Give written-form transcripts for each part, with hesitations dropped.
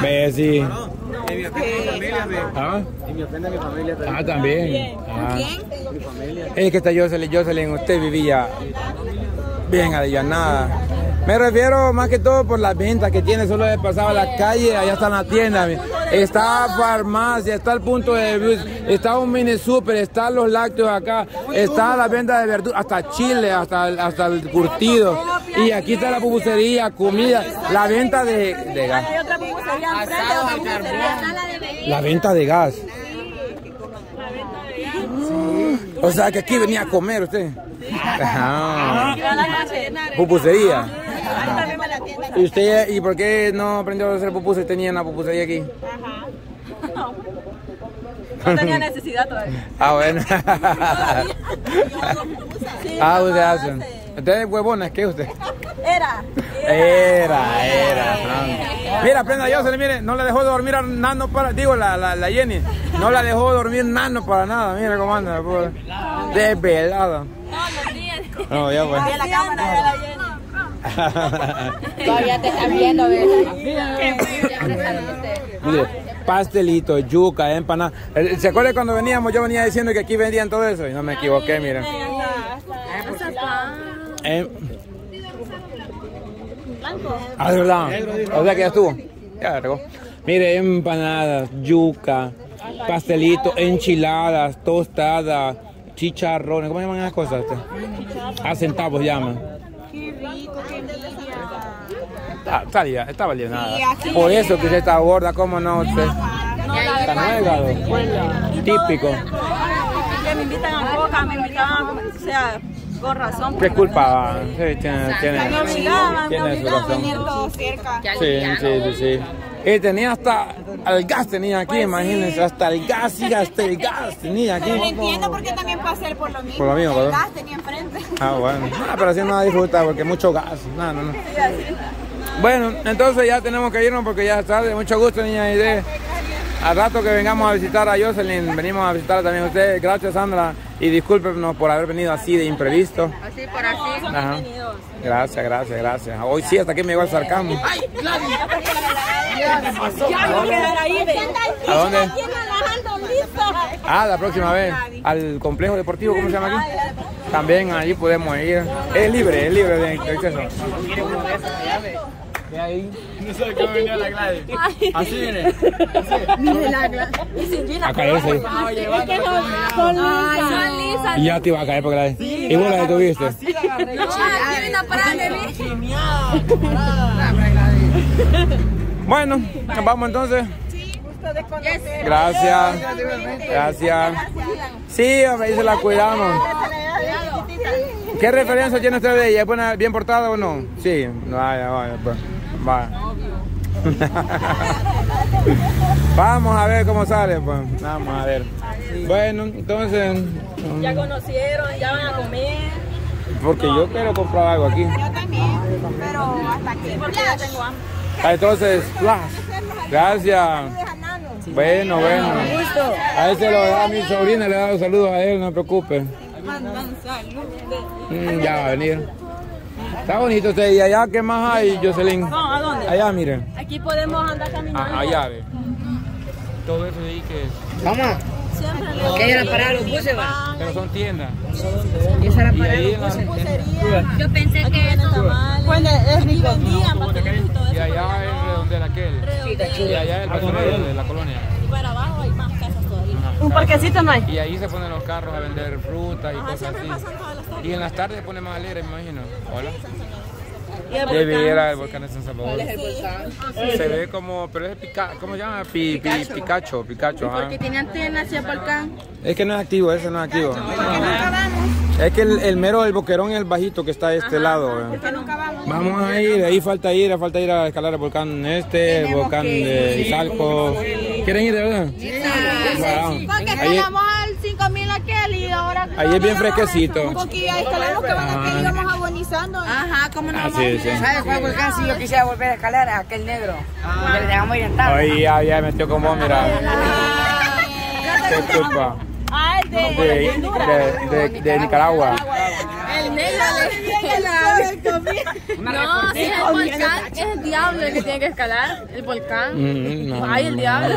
Ve, sí. Y me ofende mi familia, ve. ¿Ah? Y me ofende mi familia también. Ah, también. Ah. Mi familia. Es que está Jocelyn, usted vivía bien alivianada. Me refiero más que todo por las ventas que tiene, solo de pasar a la calle, allá está la tienda, está farmacia, está el punto de bus, está un mini super, están los lácteos acá, está la venta de verduras, hasta chile, hasta el curtido, y aquí está la pupusería, comida, la venta de gas. La venta de gas. O sea que aquí venía a comer usted. Ah. Pupusería. ¿Y usted, y por qué no aprendió a hacer pupusas y tenía una pupusería aquí? No tenía necesidad todavía. Ah, bueno. Ah, usted hace. ¿Usted es huevona? ¿Qué es usted? Era. Mira, aprenda Jocelyn, mire, no le dejó dormir a Nano para, digo, la Jenny, no la dejó dormir Nano para nada, mira cómo anda, desvelada. No, ya pues. La cámara de la Jenny. Todavía te están viendo, Mire, pastelito, yuca, empanada. ¿Se acuerda cuando veníamos? Yo venía diciendo que aquí vendían todo eso y no me equivoqué, miren. Ah, de verdad. O sea que ya estuvo. Ya regó. Mire, empanadas, yuca, pastelito, enchiladas, tostadas, chicharrones. ¿Cómo llaman esas cosas? Ah, centavos llaman. Qué rico, qué envidia. Está valiendo. Por eso que usted está gorda, ¿cómo no usted? Está nueva, típico. Que me invitan a coca, me invitaban, o sea, con razón. ¿Qué culpa? Sí, tiene su razón. Venir todo cerca. Sí. Y tenía hasta el gas tenía aquí, pues imagínense, sí. Hasta el gas tenía aquí. Pero entiendo por qué también pasé por lo mismo. Por lo mismo, el gas tenía enfrente. Ah, bueno. Pero así no disfruta porque mucho gas. No. Sí, así. Bueno, entonces ya tenemos que irnos porque ya es tarde. Mucho gusto, niña Aide. Al rato que vengamos a visitar a Jocelyn, venimos a visitar también a usted. Gracias, Sandra. Y discúlpenos por haber venido así de imprevisto. Así por así. Ajá. Gracias. Hoy sí, hasta aquí me llegó el sarcasmo. ¡Ay, ¿a dónde? Ah, la próxima vez. Al complejo deportivo, ¿cómo se llama aquí? También allí podemos ir. Es libre de acceso. ¿Qué hay? No sé cómo venía la Gladys. Así viene. Mire la Gladys. A caerse. Es que son lisas. Y ya te iba a caer porque la ¿y vos la detuviste? No, tiene una parada de Bueno, nos vamos entonces. Gracias. Sí, hombre, ahí se la cuidamos. ¿Qué referencia tiene usted de ella? ¿Es buena, bien portada o no? Sí, vaya, pues. Vaya. Vamos a ver cómo sale, pues. Vamos a ver. Bueno, entonces. Ya conocieron, ya van a comer. Porque yo quiero comprar algo aquí. Yo también, pero hasta aquí. Porque ya tengo hambre. Entonces, gracias. Bueno. A ese lo da a mi sobrina, le he dado saludos a él, no se preocupe. Mandan saludos. Ya va a venir. Está bonito usted. ¿Y allá qué más hay, Jocelyn? No, ¿a dónde? Allá, miren. Aquí podemos andar caminando. Allá, ve. Todo eso de ahí que es. Vamos. Siempre le ¿Qué era para los buses, va? Pero son tiendas. ¿Y esa era Y para ahí los en la- buses? Yo pensé que era tamales. Bueno, es rico. Vendían pastelitos y todo Y eso. allá es redondel aquel. Y allá es el basurero de la colonia. Y para abajo hay más casas todavía. Ajá. Un parquecito no hay. Y ahí se ponen los carros a vender fruta y cosas Siempre así. pasan todas las tardes. Y en las tardes se pone más alegre, me imagino. Hola. Y el Debe ir volcán. al volcán de San Salvador. Se ve como, pero es ¿cómo se llama? Picacho, ajá. Porque tiene antenas y el volcán. Es que no es activo, ese no es activo. Es que el mero del boquerón es el bajito que está de este lado. Vamos a ir, ahí falta ir a escalar el volcán el volcán de Izalco. ¿Quieren ir de verdad? Wow. Porque Ahí, escalamos al 5000 aquel y ahora... ahí es bien fresquecito. Porque ya escalamos que van a que íbamos agonizando. Ajá, ¿cómo no? Sí. ¿Sabes cuál volcán si yo quisiera volver a escalar? Aquel negro. Que le dejamos ir en tarde. Ahí ya metió con vos, mira. Qué culpa. Ah, el de De Nicaragua. El negro No, si es el volcán, es el diablo el que tiene que escalar. El volcán. No, Ay, el diablo.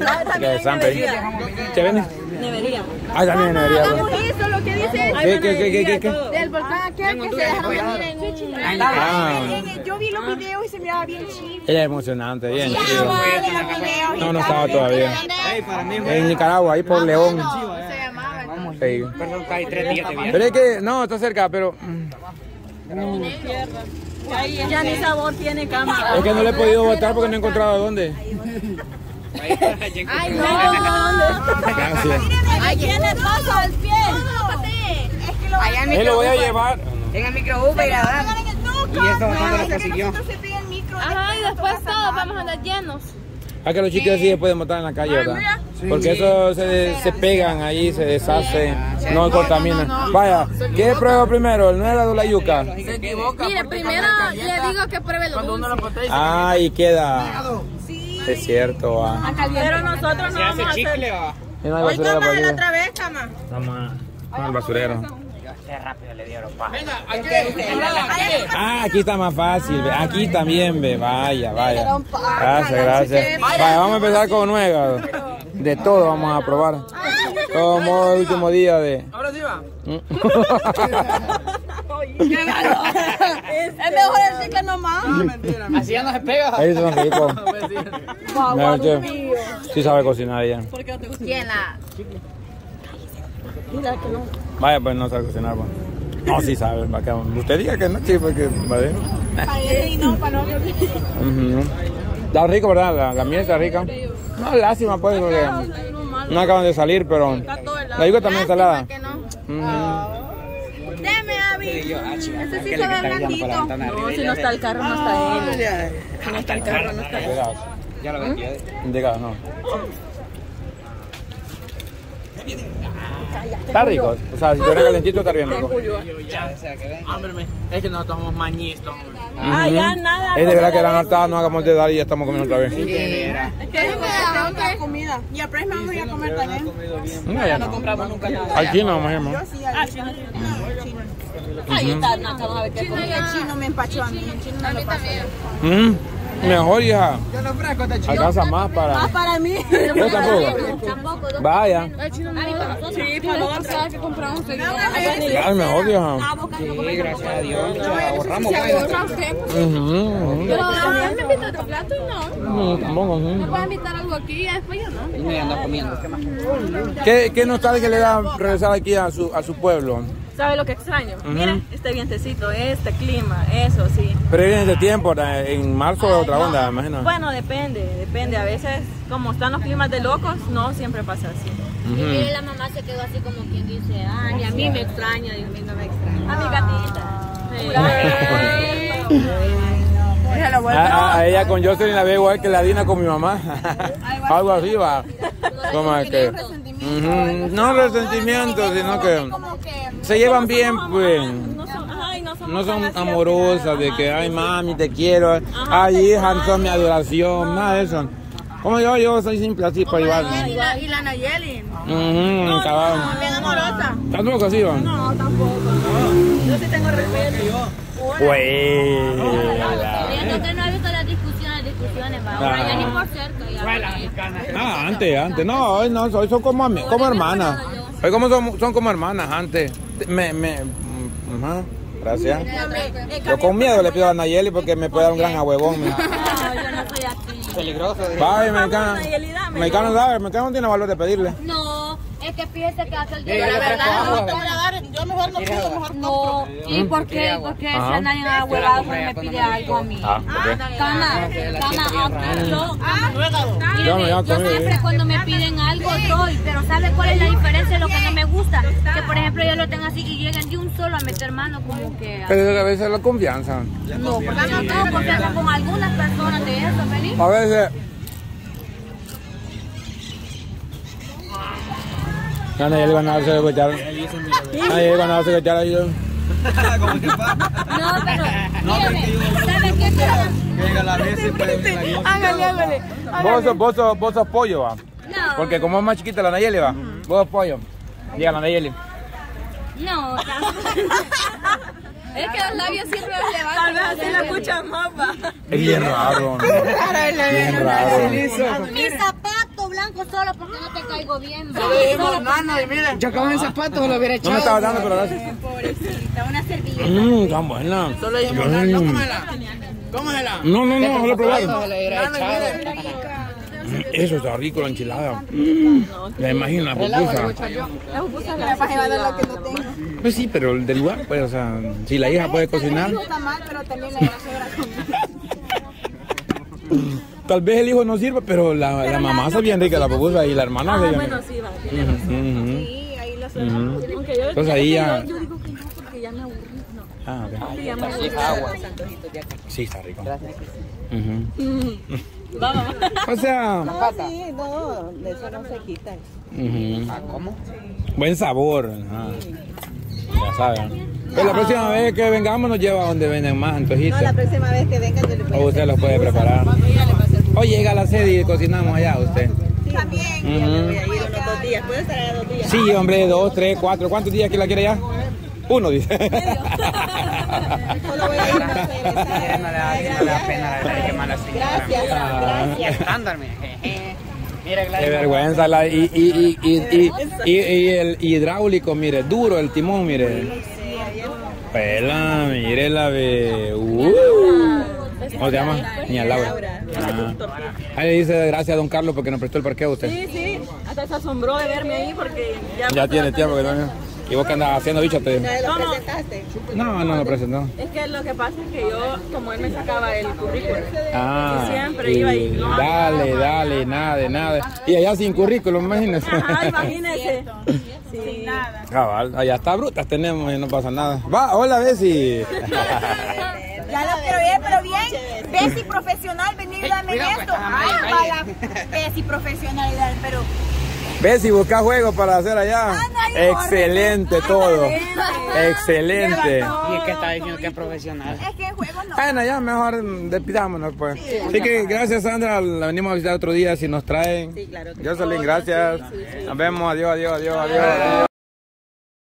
¿Qué viene? Debería. Ah, también debería. Hagamos eso, lo que dice ¿Qué? del volcán aquel que se dejaron venir en Ah, Yo vi los videos y se miraba bien chido. ella es emocionante, bien chido. No estaba todavía. En Nicaragua, ahí por León. se llamaba. Sí. Perdón, hay 3 días de viaje. Pero es que, no, está cerca, pero Ya ni sabor tiene cama. es que no le he podido votar porque no he encontrado dónde. Ay, no. Gracias. Ay, tiene paso al pie. Allá en Él lo voy a llevar. En el microbús ir a dar. Y eso no lo consiguió. Ajá, y después todos vamos a andar llenos. A que los chicos sí se pueden botar en la calle, ¿verdad? Porque eso se pegan ahí, se deshace, no contamina. Vaya, ¿qué prueba primero, el nuevo o la yuca? Mire, primero le digo que pruebe lo dulce. Ah, y queda. Es cierto, va. Pero nosotros no vamos a hacer. Y no hay basurero por aquí. Otra vez, cama. Vamos al basurero. Qué rápido le dieron pa. Ah, aquí está más fácil, ve. Aquí también, ve. Vaya. Gracias. Vaya, vamos a empezar con nueva. De todo vamos a probar. Como el último día de... Ahora sí va. Es mejor decir que no más. Así ya no se pega. Ahí son ricos. Sí sabe cocinar ella. ¿Quién la? Vaya, pues no sabe cocinar, pues. No, sí sabe. Usted diga que no, sí, porque... ¿vale? Está rico, ¿verdad? La miel está rica. No, lástima, pues, porque no acaban de salir, pero... La yuca también está salada. Deme, Abby. Ese sí se ve blandito. No, si no está el carro, no está él. Si no está el carro, no está él. Ya lo vendí. Llegado, no. Está rico. O sea, si eres calentito, está bien rico. Hombre, es que nosotros somos mañistos. Ah, ya nada. Es de verdad que eran hartadas, no hagamos de dar y ya estamos comiendo otra vez. Es que me otra comida. Y a Pres me vamos a ir a comer también. No, ya no. Compramos nunca nada. Al chino, vamos a ir, Yo sí, al chino. Ahí está, no, vamos a ver qué Y el chino me empachó a mí. El chino me lo pasó. Mejor, hija. Yo lo ofrezco de chino. Alcanza más para... Más para mí. Yo tampoco. Vaya. Sí, para nosotros. que compramos seguido. Ay, mejor, hija. Sí, gracias a Dios. Ahorramos. Pero a mí me invita a otro plato y no. Tampoco, Me puede invitar algo aquí y después ya no. Y me ando comiendo. ¿Qué más? ¿Qué nostalgia le da regresar aquí a su pueblo? ¿Sabe lo que extraño? Mira, este vientecito, este clima, eso sí. Pero en este tiempo, en marzo es otra onda, me imagino. Bueno, depende. A veces, como están los climas de locos, no siempre pasa así. Y mire, la mamá se quedó así como quien dice, ay, a mí me extraña, y a mí no me extraña. A mi gatita. A ella con Jocelyn la veo igual que la Dina con mi mamá. Algo así va. Como que... No resentimiento, sino que se llevan bien, pues. No son amorosas de que, ay mami, te quiero, ay hija, son mi adoración, nada de eso. Como yo soy simple así para llevarme. Y la Nayeli. Cabrón. Bien amorosa. ¿Tampoco así, va? No, tampoco. No. Yo sí tengo respeto. Pues. Viendo que no he visto las discusiones, va. Ahora ya ni por cerca. Ah, antes. No, hoy no, hoy son como hermanas. Hoy son como hermanas antes. Ajá, gracias. Yo con miedo le pido a Nayeli porque me puede dar un gran ahuevón. No, yo no soy así. Peligroso. Vaya, mexicano sabe, mexicano no tiene valor de pedirle. No, es que fíjese que hace el Sí, día, la yo verdad. prefiero No, yo mejor no pido, mejor no. ¿Y por qué? Porque si nadie ha huevado cuando me pide algo a mí. Cana, yo siempre cuando me piden algo doy, pero ¿sabe cuál es la diferencia? Lo que no me gusta, que por ejemplo yo lo tengo así y llegan de un solo a meter mano como que... Pero a veces la confianza. No, porque no tengo confianza con algunas personas de eso, ¿vení? A veces... Nayeli van a darse de cuchara. Nayeli van a darse de cuchara y yo... No, pero... Mírame, ¿sabe qué? Venga la vez y puede Hágale. Vos sos pollo, va. No. Porque como es más chiquita la Nayeli, va. Vos sos pollo. Diga la Nayeli. No, Es que los labios siempre los levantan. Tal vez así lo escuchan más, va. Es bien raro, ¿no? Bien raro. Mi zapato blanco solo porque no te caigo bien. Va. Yo con el zapato lo hubiera No echado. me estaba dando, pero gracias. Pobrecita, una servilleta. Tan buena. Solo dijimos, no, cómela. No, no, lo probar. Lo hubiera echado. Eso está rico, la enchilada. Me imagino la pupusa. Me vas a llevar lo que no tengo. Pues sí, pero el del lugar, pues, o sea, si la hija puede cocinar. El hijo está mal, pero también la suegra come. Tal vez el hijo no sirva, pero la mamá hace bien rica la pupusa y la hermana hace bien. Bueno, sí, va. Tiene razón. Sí, ahí la suegra. Aunque yo, Entonces ahí ya. yo digo que no porque ya me aburrí. No. Ah, ok. Porque ya me aburrí. Sí, está rico. Vamos. O sea, Sí, no, de eso no se quita. ¿Cómo? buen sabor. Ajá. Ya saben. Pues la próxima vez que vengamos nos lleva a donde venden más antojitos. No, la próxima vez que venga yo le O usted los puede preparar. O llega a la sede y cocinamos allá usted. También. Ya me voy a ir unos 2 días. ¿Puedo estar allá 2 días? Sí, hombre, 2, 3, 4. ¿Cuántos días que la quiere ya? 1, dice. Solo voy a ir a No le da pena la verdad que mala señora. Gracias. Estándar, mire. Mira, Qué Gladys. vergüenza. Y el hidráulico, mire, duro el timón, mire. Pela, mire la ve. ¿Cómo se llama? Niña Laura. Ahí le dice gracias a don Carlos porque nos prestó el parqueo a usted. Sí, sí. Hasta se asombró de verme ahí porque Ya tiene tiempo que no. ¿Y vos qué andas haciendo, bicho? ¿Lo presentaste? No lo presentó. Es que lo que pasa es que yo, como él me sacaba el currículum, Ah, y siempre iba y no. dale, nada de nada. Y allá sin currículum, imagínese. Ah, imagínese. Sí. Nada. Cabal, allá está brutas tenemos y no pasa nada. Va, hola, Bessie. Ya lo quiero ver, pero bien. Bessie profesional, venir y darme esto. Vaya, Bessie profesionalidad, pero... Bessie, busca juegos para hacer allá. Excelente todo. Excelente. Y es que está diciendo que es profesional. Es que en juego no. Bueno, ya mejor despidámonos pues. Así que gracias, Sandra, la venimos a visitar otro día si nos traen. Sí, claro que Jocelyn, gracias. Nos vemos, adiós.